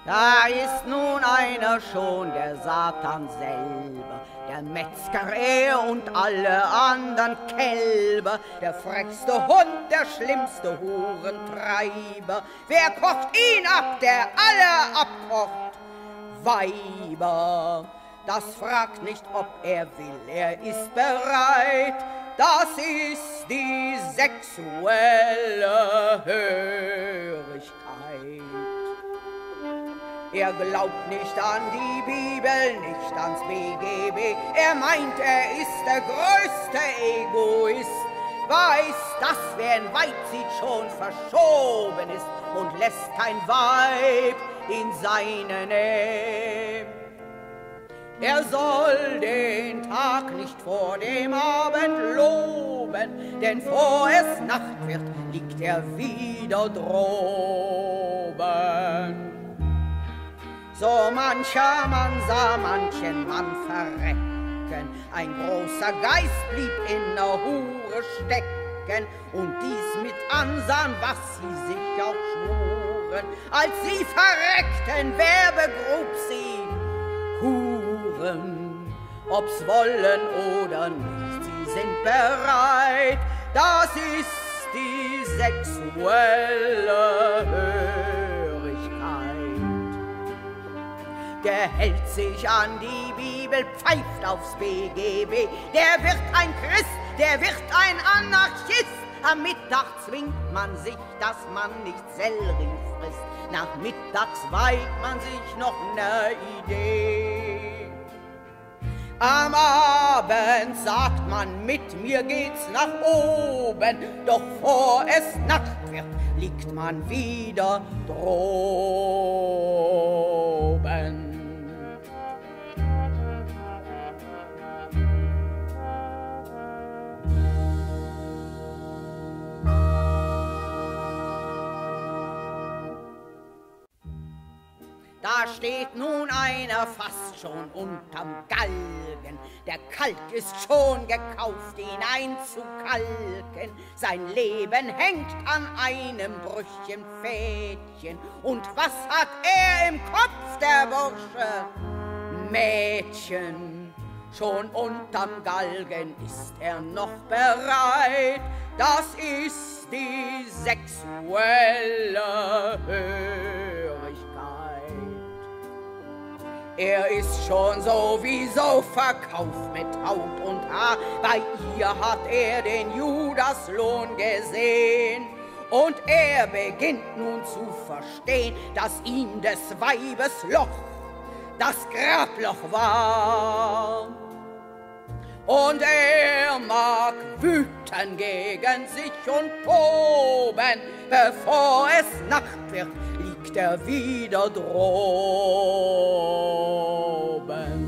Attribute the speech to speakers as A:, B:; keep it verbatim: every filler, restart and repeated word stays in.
A: Da ist nun einer schon, der Satan selber, der Metzger er und alle andern Kälber, der frechste Hund, der schlimmste Hurentreiber. Wer kocht ihn ab, der alle abkocht? Weiber. Das fragt nicht, ob er will, er ist bereit. Das ist die sexuelle Hörigkeit. Er glaubt nicht an die Bibel, nicht ans B G B. Er meint, er ist der größte Egoist. Weiß, dass wer in Weib sieht, schon verschoben ist und lässt kein Weib in seine Nähe. Er soll den Tag nicht vor dem Abend loben, denn vor es Nacht wird, liegt er wieder droben. So mancher Mann sah manchen Mann verrecken, ein großer Geist blieb in der Hure stecken, und dies mit ansahen, was sie sich auch schwuren. Als sie verreckten, wer begrub sie? Huren, ob's wollen oder nicht, sie sind bereit. Das ist die sexuelle Hörigkeit. Der hält sich an die Bibel, pfeift aufs B G B. Der wird ein Christ, der wird ein Anarchist. Am Mittag zwingt man sich, dass man nicht Sellerie frisst. Nachmittags weigt man sich noch ne Idee. Am Abend sagt man, mit mir geht's nach oben, doch vor es Nacht wird, liegt man wieder droben. Da steht nun einer fast schon unterm Galgen. Der Kalk ist schon gekauft, ihn einzukalken. Sein Leben hängt an einem Brüchchen Fädchen. Und was hat er im Kopf, der Bursche? Mädchen. Schon unterm Galgen ist er noch bereit. Das ist die sexuelle Hörigkeit. Er ist schon sowieso verkauft mit Haut und Haar. Bei ihr hat er den Judaslohn gesehen. Und er beginnt nun zu verstehen, dass ihm des Weibes Loch das Grabloch war. Und er mag wüten gegen sich und toben, bevor es Nacht wird, liegt er wieder droben.